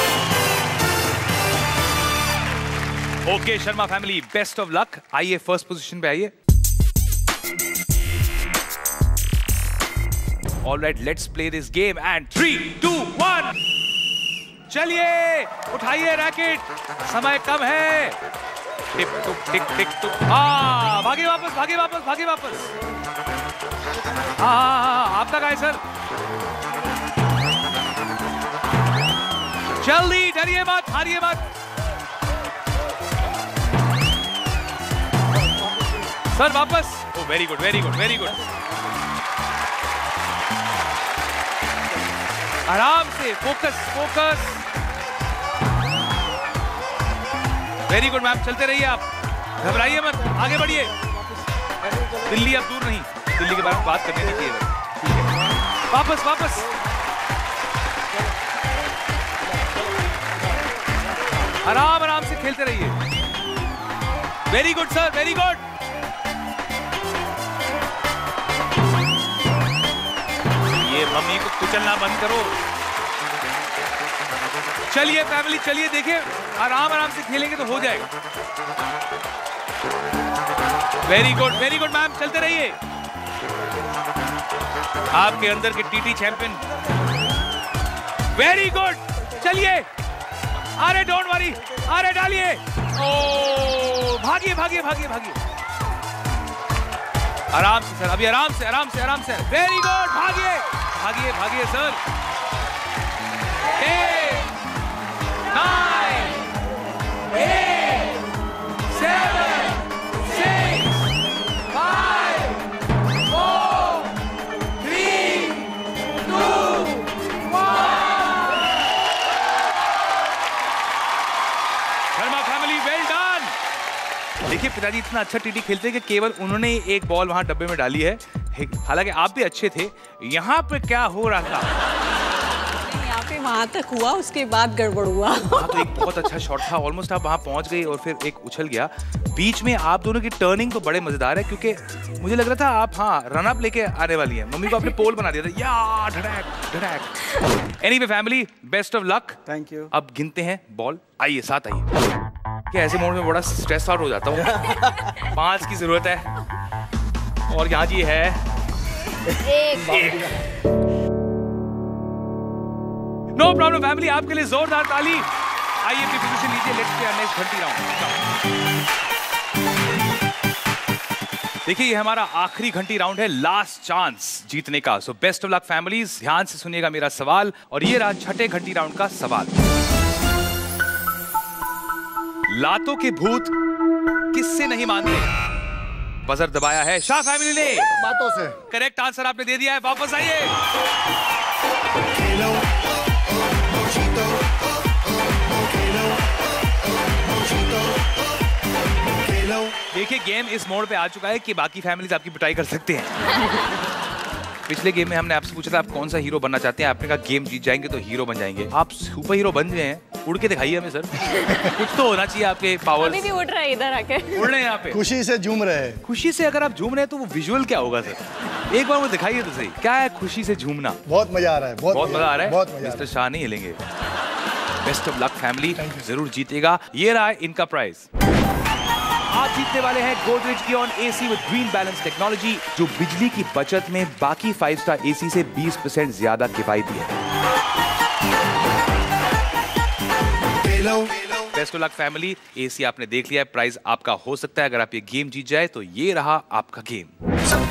Okay Sharma family, best of luck. आइए फर्स्ट पोजीशन पे आइए। Alright, let's play this game and three two one. चलिए उठाइए रैकेट, समय कम है। टिक टुक टिक टिक टुक। हाँ, भागे वापस, भागे वापस, भागे वापस। हाँ हाँ हाँ, आपका कहाँ है सर? जल्दी, डरिए मत, हारिए मत। सर वापस। Oh very good, very good, very good. आराम से, focus focus. Very good ma'am, चलते रहिए आप, घबराइए मत, आगे बढ़िए। दिल्ली अब दूर नहीं, दिल्ली के बारे में बात करने दीजिए। ठीक है, वापस वापस। आराम आराम से खेलते रहिए। Very good sir, very good. ये मम्मी को कुचलना बंद करो। चलिए फैमिली, चलिए, देखिए आराम आराम से खेलेंगे तो हो जाएगा। Very good, very good ma'am, चलते रहिए। आपके अंदर के टीटी चैंपियन। वेरी गुड, चलिए। अरे डोंट वरी, अरे डालिए। ओ भागिए भागिए भागिए भागिए। आराम से सर, अभी आराम से, आराम से, आराम से। वेरी गुड, भागिए भागिए भागिए sir. Eight nine eight seven six five four three two one. Sharma family, well done. देखिए पिताजी इतना अच्छा टीटी खेलते हैं कि केवल उन्होंने एक बॉल वहां डब्बे में डाली है। हालांकि आप भी अच्छे थे। यहाँ पे क्या हो रहा था? यहाँ पे वहाँ तक हुआ, उसके बाद गड़बड़ हुआ। हाँ, तो एक बहुत अच्छा शॉट था, ऑलमोस्ट आप वहाँ पहुँच गई और फिर एक उछल गया। बीच में आप दोनों की टर्निंग तो बड़े मजेदार है, क्योंकि मुझे लग रहा था आप हाँ रन अप लेके आने वाली है। मम्मी को आपने पोल बना दिया था, या धड़क धड़क। Anyway family, best of luck. Thank you. अब गिनते हैं बॉल, आइए साथ आइए। क्या ऐसे मोड में बड़ा स्ट्रेस आउट हो जाता हूँ। पांच की जरूरत है और यहाँ जी है एक, एक। नो प्रॉब्लम फैमिली, आपके लिए जोरदार ताली। आइए अपनी पोजीशन लीजिए, लेट्स प्ले आवर नेक्स्ट घंटी राउंड। देखिए ये हमारा आखिरी घंटी राउंड है, लास्ट चांस जीतने का। So best of luck families, ध्यान से सुनिएगा मेरा सवाल, और ये रहा छठे घंटी राउंड का सवाल। लातों के भूत किससे नहीं मानते? बजर दबाया है शाह फैमिली ने। बातों से। करेक्ट आंसर आपने दे दिया है, वापस आइए। देखिए गेम इस मोड पे आ चुका है कि बाकी फैमिलीज आपकी पिटाई कर सकते हैं। पिछले गेम में हमने आपसे पूछा था आप कौन सा हीरो बनना चाहते हैं, आपने कहा गेम जीत जाएंगे तो हीरो बन जाएंगे। आप सुपर हीरो बन गए हैं, उड़ के दिखाइए हमें सर। कुछ तो होना चाहिए आपके पावर्स। अभी भी उड़ रहा है इधर आके। उड़ रहे हैं यहाँ पे, खुशी से झूम रहे हैं। खुशी से अगर आप झूम रहे हैं तो वो विजुअल क्या होगा सर? एक बार वो दिखाइए तो सही, क्या है खुशी से झूमना? बहुत मजा आ रहा है, बहुत बहुत मजा आ रहा है। बहुत मजा। मिस्टर शाह नहीं हिलेंगे। बेस्ट ऑफ लक फैमिली, जरूर जीतेगा। ये रहा इनका प्राइस। आप जीतने वाले हैं Godrej Eon AC with green balance technology, जो बिजली की बचत में बाकी फाइव स्टार एसी से बीस परसेंट ज्यादा किफायती है। Best of luck family, AC आपने देख लिया है, प्राइस आपका हो सकता है अगर आप ये गेम जीत जाए तो ये रहा आपका गेम।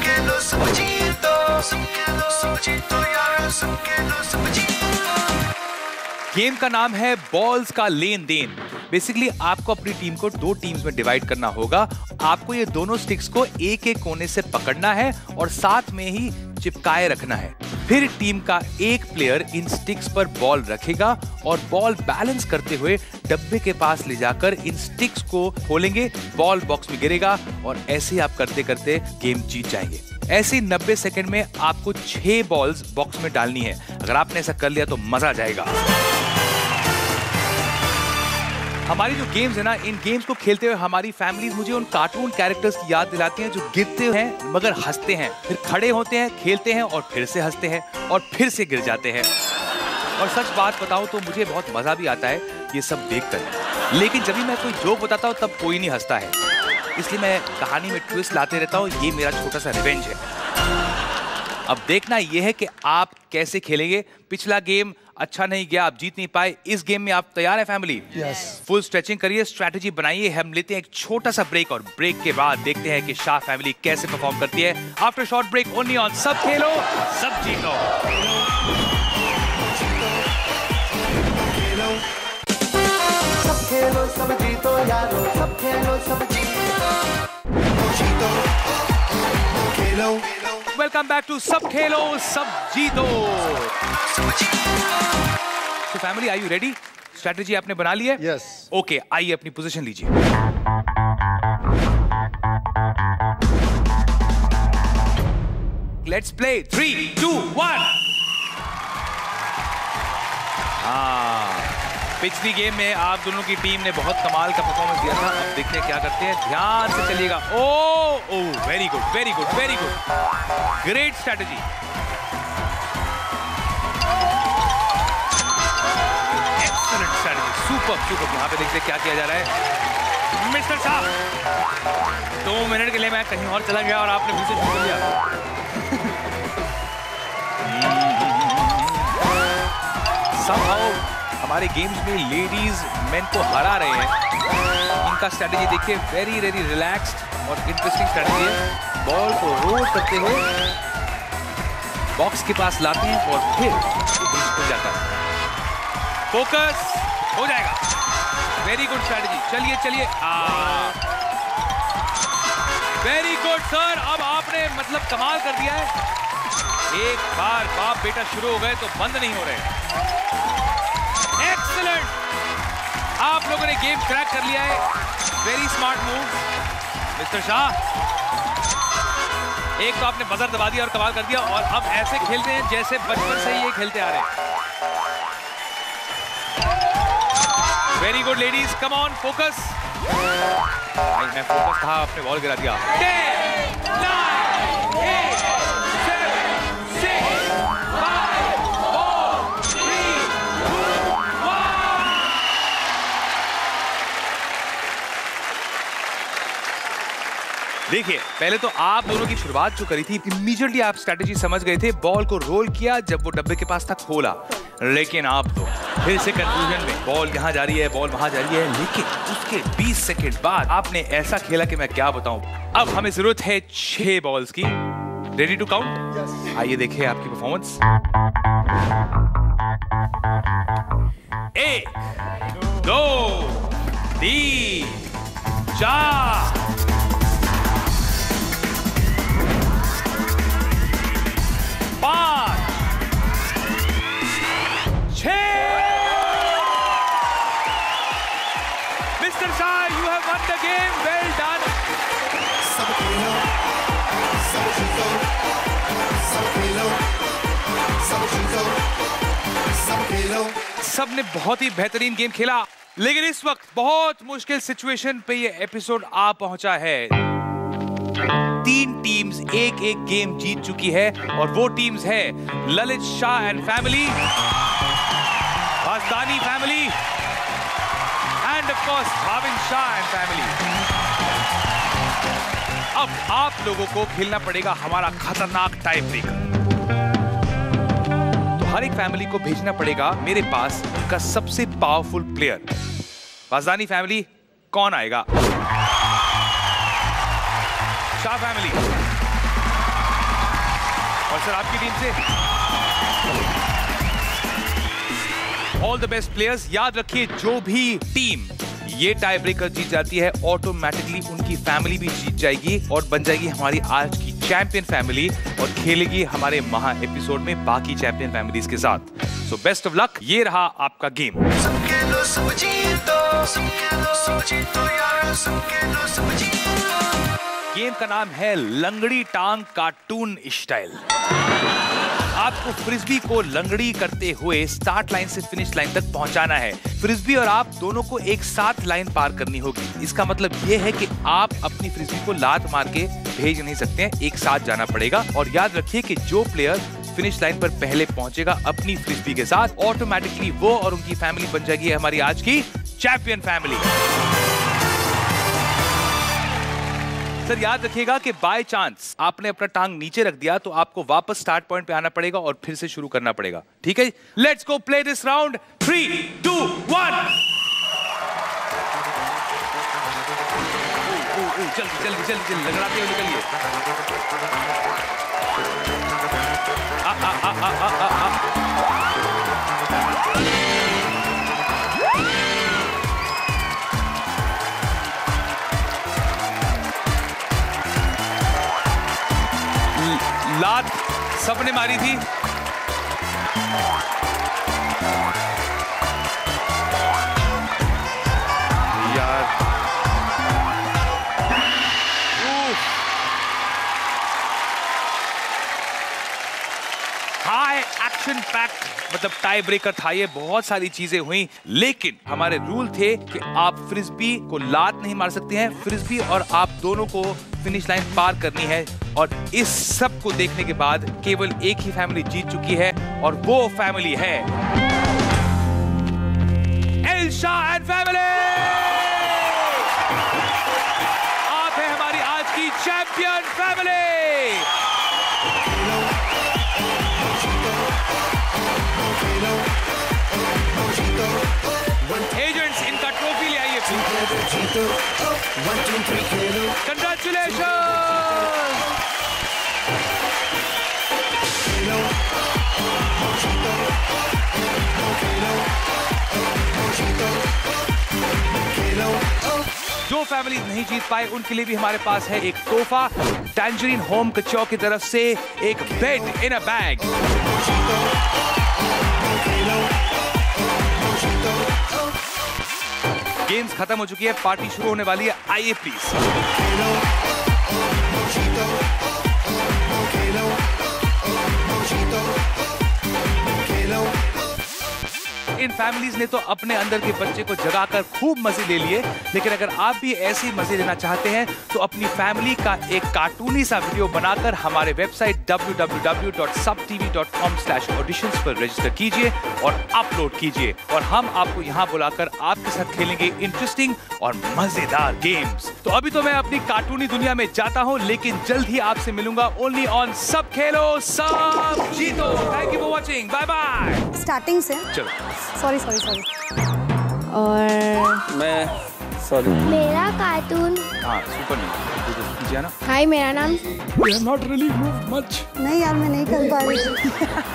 गेम का नाम है बॉल्स का लेन देन। बेसिकली आपको अपनी टीम को दो टीम्स में डिवाइड करना होगा। आपको ये दोनों स्टिक्स को एक एक कोने से पकड़ना है और साथ में ही चिपकाए रखना है। फिर टीम का एक प्लेयर इन स्टिक्स पर बॉल रखेगा और बॉल बैलेंस करते हुए डब्बे के पास ले जाकर इन स्टिक्स को खोलेंगे, बॉल बॉक्स में गिरेगा और ऐसे आप करते करते गेम जीत जाएंगे। ऐसे नब्बे सेकंड में आपको छह बॉल्स बॉक्स में डालनी है। अगर आपने ऐसा कर लिया तो मजा आ जाएगा। हमारी जो गेम्स है ना, इन गेम्स को खेलते हुए हमारी फैमिलीज मुझे उन कार्टून कैरेक्टर्स की याद दिलाती हैं जो गिरते हैं मगर हंसते हैं, फिर खड़े होते हैं, खेलते हैं और फिर से हंसते हैं और फिर से गिर जाते हैं। और सच बात बताऊं तो मुझे बहुत मजा भी आता है ये सब देखकर। लेकिन जब भी मैं कोई जोक बताता हूँ तब कोई नहीं हंसता है, इसलिए मैं कहानी में ट्विस्ट लाते रहता हूँ। ये मेरा छोटा सा रिवेंज है। अब देखना यह है कि आप कैसे खेलेंगे। पिछला गेम अच्छा नहीं गया, आप जीत नहीं पाए। इस गेम में आप तैयार है फैमिली? यस। फुल स्ट्रेचिंग करिए, स्ट्रेटेजी बनाइए। हम लेते हैं एक छोटा सा ब्रेक और ब्रेक के बाद देखते हैं कि शाह फैमिली कैसे परफॉर्म करती है। After short break only on सब खेलो सब जीतो। सब खेलो सब जीतो यारो, सब खेलो सब जीतो। वेलकम बैक टू सब खेलो सब जीतो। तो family are you ready? Strategy आपने बना ली है? यस। ओके, आइए अपनी पोजीशन लीजिए। Let's play. Three two one. हाँ, पिछली गेम में आप दोनों की टीम ने बहुत कमाल का परफॉर्मेंस दिया था। अब देखते हैं क्या करते हैं, ध्यान से चलिएगा। Oh oh very good very good very good, great strategy. Excellent strategy, super super. यहाँ पे देखते हैं क्या किया जा रहा है। मिस्टर साहब, दो मिनट के लिए मैं कहीं और चला गया और आपने फिर से शुरू कर दिया। Somehow हमारे गेम्स में लेडीज मेन को हरा रहे हैं। इनका स्ट्रेटेजी देखिए, वेरी वेरी रिलैक्स्ड और इंटरेस्टिंग स्ट्रेटेजी है। बॉल को रोल करते हुए बॉक्स के पास लाते हैं और फिर बीच खुल जाता है। फोकस हो जाएगा। Very good strategy. चलिए चलिए, वेरी गुड सर। अब आपने मतलब कमाल कर दिया है। एक बार बाप बेटा शुरू हो गए तो बंद नहीं हो रहे। एक्सीलेंट, आप लोगों ने गेम क्रैक कर लिया है। Very smart move mister Shah. एक तो आपने बजर दबा दिया और कमाल कर दिया, और अब ऐसे खेलते हैं जैसे बचपन से ही ये खेलते आ रहे हैं। Very good ladies, come on focus. मैं फोकस था, आपने बॉल गिरा दिया। Ten, nine, eight, seven, six, five, four, three, two, one. देखिए, पहले तो आप दोनों की शुरुआत जो करी थी, इमीडिएटली आप स्ट्रेटेजी समझ गए थे, बॉल को रोल किया, जब वो डब्बे के पास था खोला। लेकिन आप तो फिर से कंफ्यूजन में, बॉल यहाँ जा रही है, बॉल वहां जा रही है, लेकिन उसके बीस सेकंड बाद आपने ऐसा खेला कि मैं क्या बताऊं। अब हमें जरूरत है छह बॉल्स की। Ready to count? आइए देखिए आपकी परफॉर्मेंस। एक, दो, तीन, चार, पांच, mister Shah, you have won the game. Well done. सबने बहुत ही बेहतरीन गेम खेला, लेकिन इस वक्त बहुत मुश्किल सिचुएशन पे ये एपिसोड आ पहुंचा है। तीन टीम्स एक एक गेम जीत चुकी है और वो टीम्स है Lalit Shah and family, Vasdani family and of course Bhavin Shah and family. अब आप लोगों को खेलना पड़ेगा हमारा खतरनाक टाई ब्रेकर। तो हर एक फैमिली को भेजना पड़ेगा मेरे पास उनका सबसे पावरफुल प्लेयर। वासदानी फैमिली, कौन आएगा? शाह फैमिली। और सर आपकी टीम से ऑल द बेस्ट प्लेयर्स। याद रखिए, जो भी टीम ये टाई ब्रेकर जीत जाती है, ऑटोमेटिकली उनकी फैमिली भी जीत जाएगी और बन जाएगी हमारी आज की चैंपियन फैमिली और खेलेगी हमारे महा एपिसोड में बाकी चैंपियन फैमिलीज के साथ। So best of luck. ये रहा आपका गेम। गेम का नाम है लंगड़ी टांग कार्टून स्टाइल। आपको फ्रिस्बी को लंगड़ी करते हुए स्टार्ट लाइन से फिनिश लाइन तक पहुंचाना है। फ्रिस्बी और आप दोनों को एक साथ लाइन पार करनी होगी। इसका मतलब ये है कि आप अपनी फ्रिस्बी को लात मार के भेज नहीं सकते हैं, एक साथ जाना पड़ेगा। और याद रखिए कि जो प्लेयर फिनिश लाइन पर पहले पहुंचेगा अपनी फ्रिस्बी के साथ, ऑटोमेटिकली वो और उनकी फैमिली बन जाएगी हमारी आज की चैंपियन फैमिली। सर याद रखिएगा कि बाय चांस आपने अपना टांग नीचे रख दिया तो आपको वापस स्टार्ट पॉइंट पे आना पड़ेगा और फिर से शुरू करना पड़ेगा, ठीक है? Let's go play this round. Three two one. जल्दी जल्दी जल्दी जल्दी लगड़ाते हुए निकलिए। आ आ आ आ आ आ लात सबने मारी थी। यार हाई एक्शन पैक्ट मतलब टाई ब्रेकर था ये। बहुत सारी चीजें हुई, लेकिन हमारे रूल थे कि आप फ्रिस्बी को लात नहीं मार सकते हैं। फ्रिस्बी और आप दोनों को फिनिश लाइन पार करनी है और इस सब को देखने के बाद केवल एक ही फैमिली जीत चुकी है और वो फैमिली है एल शाह एंड फैमिली। आप है हमारी आज की चैंपियन फैमिली। एजेंट्स इनका ट्रॉफी ले आइए। कंग्रेचुलेशन। जो फैमिली नहीं जीत पाए उनके लिए भी हमारे पास है एक तोहफा, टैंजरीन होम कचौ की तरफ से एक bed in a bag. Games खत्म हो चुकी है, पार्टी शुरू होने वाली है। आइए प्लीज। इन फैमिलीज ने तो अपने अंदर के बच्चे को जगाकर खूब मजे ले लिए, लेकिन अगर आप भी ऐसे ही मजे लेना चाहते हैं तो अपनी फैमिली का एक कार्टूनी सा वीडियो बनाकर हमारे website W W W dot Sab T V dot com slash auditions पर रजिस्टर कीजिए और अपलोड कीजिए, और हम आपको यहाँ बुलाकर आपके साथ खेलेंगे इंटरेस्टिंग और मजेदार गेम्स। तो अभी तो मैं अपनी कार्टूनी दुनिया में जाता हूँ, लेकिन जल्द ही आपसे मिलूंगा ओनली ऑन सब खेलो सब जीतो। Thank you for watching, bye bye. Starting से चलो, सॉरी सॉरी सॉरी और मैं सॉरी मेरा कार्टून हाँ सुपर नहीं कीजिए ना। हाय, मेरा नाम नॉट रियली मूव मच। नहीं यार, मैं नहीं कर पा रही थी।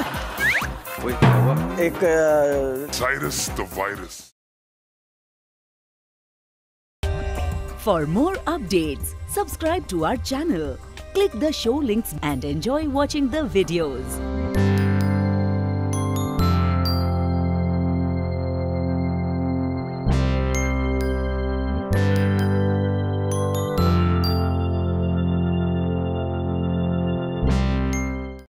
एक Cyrus the virus. For more updates, subscribe to our channel, click the show links and enjoy watching the videos.